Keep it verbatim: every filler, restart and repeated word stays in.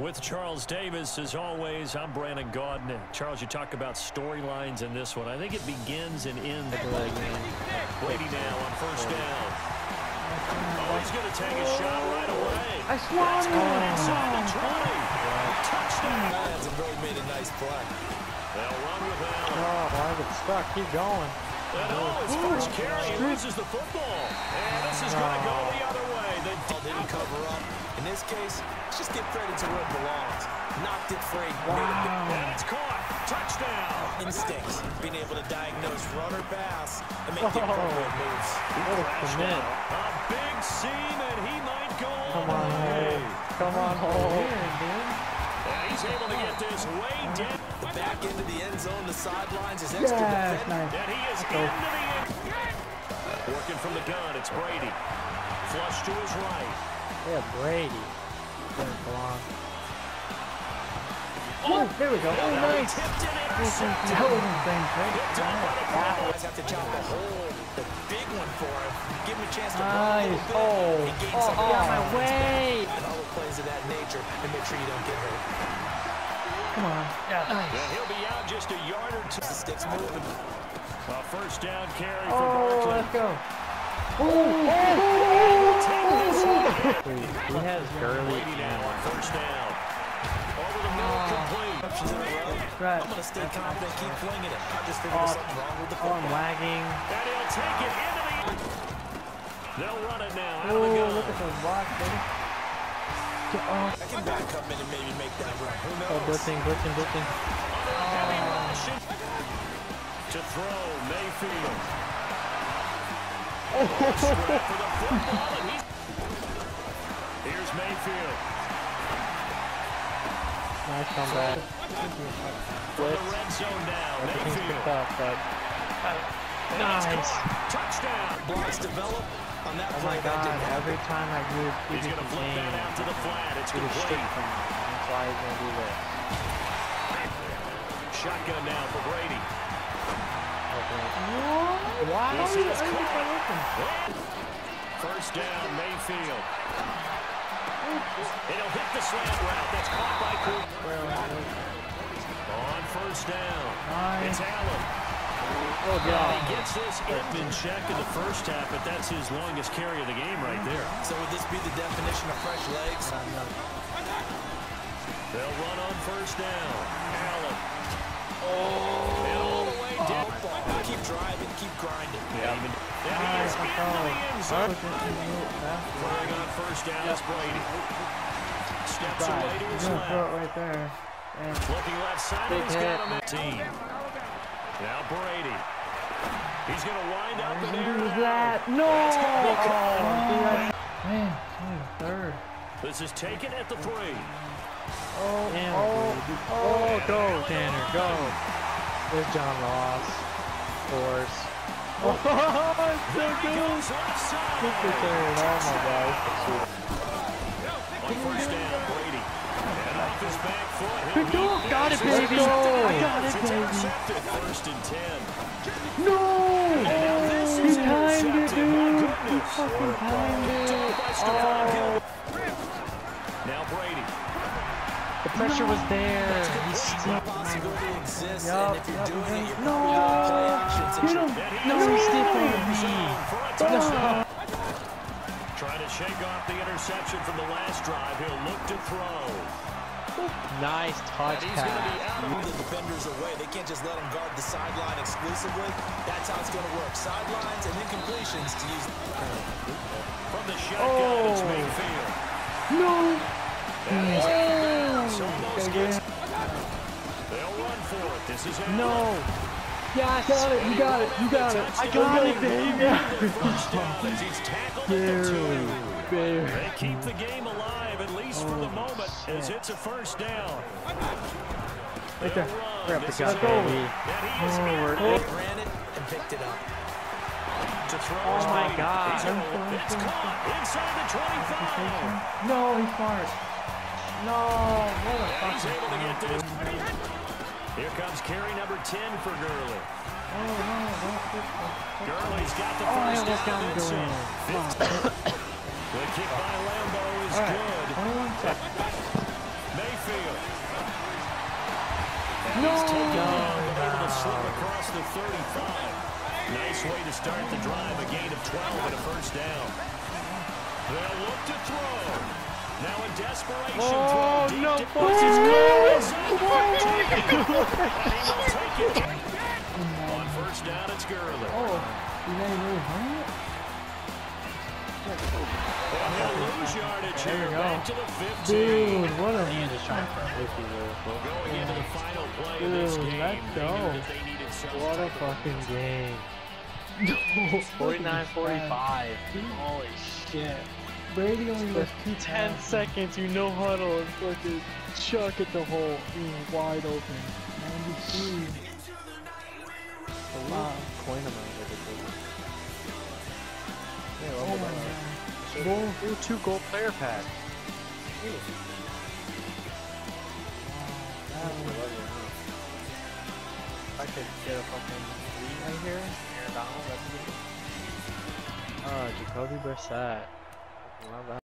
With Charles Davis, as always, I'm Brandon Gaudin. Charles, you talk about storylines in this one. I think it begins and ends. Brady now on first down. Oh, he's going to take a shot right away. I swung going inside the twenty. Touchdown. Hasn't really made a nice play. They'll run with Allen. Oh, I get stuck. Keep going. And oh, his first carry, he loses the football. And this is going to go the other way. They didn't cover up. In this case, let's just give credit to where it belongs. Knocked it free. Wow. And it's caught. Touchdown. Instincts. Being able to diagnose run or pass and make the appropriate moves. What a commit. A big seam, and he might go Come all on, the way. Come on, hold. And he's able to get this way down. The back end of the end zone, the sidelines is extra Yes, defensive. nice. And he is into the end. Working from the gun, it's Brady. Flush to his right. Yeah, Brady. Doesn't belong. Oh, there we go. Oh, nice. Tipped and intercepted. That wasn't thing, right? Guys have to chop a hole, the big one for him. Give him a chance to run a Nice. little Oh, bit and gain oh, some oh, out of my confidence. way. And all the plays of that nature, and make sure you don't get hurt. Come on. Yeah. Yeah, he'll be out just a yard or two. The sticks moving. A first down carry for Oh, Barkley. let's go. Oh, oh, he has Gurley Brady now on first down. Over the middle, complete. Options in a row. Right. I'm going to stay confident, keep flinging it. I just figured Oh, there's something wrong with the Oh, I'm football. lagging. And he'll take it into the end. They'll run it now. Out Oh, of the gun. look at those blocks, baby. Get off. I can back up in and maybe make that run. Who knows? Oh, blitzing, blitzing, blitzing. Heavy rush. To throw, Mayfield. Oh, Straight for the football, and he's... Here's Mayfield. nice comeback. From the red zone now, Everything's Mayfield. picked up, but nice. Touchdown. Blocks develop on that Oh play. my that God! didn't happen. Every time I do it, He's going to flip that out to the flat. It's do the stick complete. thing. That's why he's gonna do this. Shotgun now for Brady. Why? This is caught. Looking? First down, Mayfield. It'll hit the slant route. That's caught by Cooper. On first down, Nice. it's Allen. Oh God! He gets this in check in the first half, but that's his longest carry of the game right there. So would this be the definition of fresh legs? They'll run on first down. Allen. Oh. And all the way down. Keep driving, keep grinding. Yeah. And he is into the end zone. Flying on first down is Brady. Steps away to his left. Right there. And Looking left side, Big he's got him hit. at team. Now Brady. He's going to wind up in who there. was that? No! Oh, man, only the third. This is taken at the three. Oh, Damn, oh, oh, go, Tanner, go. There's John Ross, of course. Oh, it's so There he good. goes left side. Kick the third, oh my God. On first down, Brady. And off his back foot. Pick He'll up, heat got it, this. baby. I got it, It's baby. intercepted. First and ten. No! And now this He is timed it, intercepted. My dude. He goodness. fucking timed it. By Stephon Hill. Oh, Now Brady. the pressure was there. He's still. Possibility exists, Yup, and if you're yup, doing it, you're no. probably going to play actions. Get him. And he No, is he's in stiff the on end me. zone for a touchdown. Trying to shake off the interception from the last drive. He'll look to throw. Nice touch And he's going to be pass. out of Move the defenders away. They can't just let them guard the sideline exclusively. That's how it's going to work. Sidelines and then completions to use. From the shotgun, it's Oh. Mayfield. No! And he's out of bounds. Oh. Almost gets it. They'll run for it. This is Allen. No! Yes! Got it, you got it, you got it. I got it, baby! First down as he's tackled at the Barely, two. barely. They keep the game alive, at least for the Oh, moment, as shit. it's a first down. Right there. They'll run. Grab the This gun, is baby. And he is Oh, in we're- there They ran it and picked it up. to throw. Oh is my Brady. God. He's gonna- It's caught inside the twenty-five. No, he farted. No, what a And he's able to get fucking this. Here comes carry number ten for Gurley. Oh, no, don't pick the- Gurley's got the Oh, I first almost got down. him It's going. in. The kick by Lambo is All right, good. hold on a second. Mayfield backfield. And No, he's taken no, down, but able to no. slip across the thirty-five. Nice way to start the drive, a gain of twelve and a first down. They'll look to throw. Now in desperation, Oh, throw deep. no, What's his goal? It's up. On first down, it's Gurley. Oh, you ain't really hung it? And he'll lose yardage There here, we go. back to the fifteen. Dude, what a Man just trying to play with you there. Going into the final play of this Dude, game, let's they go. knew that they needed some What a type of- fucking game. no. forty-nine forty-five. Holy shit. Brady only For left two ten passes. seconds, you no huddle and fucking chuck at the hole. Being wide open. ninety-three. Wow. Coin him out of it. Yeah, Oh well, my uh, god. Bull. Ooh, two gold player packs. That was If I could get a fucking lead right here, Aaron Donald, that'd be good. Oh, Jacoby Brissett. Love that.